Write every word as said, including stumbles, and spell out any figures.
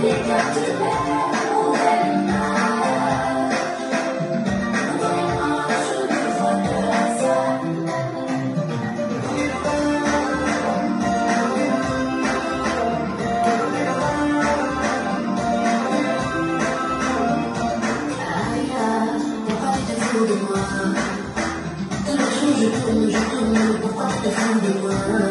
De moi, de la chose je tourne, je tourne, pourquoi tu te fous de moi?